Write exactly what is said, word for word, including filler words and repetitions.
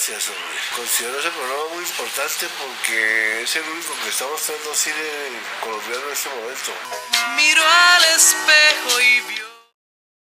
gracias, hombre. Considero ese programa muy importante porque es el único que está mostrando cine colombiano en este momento. Miro al espejo y vio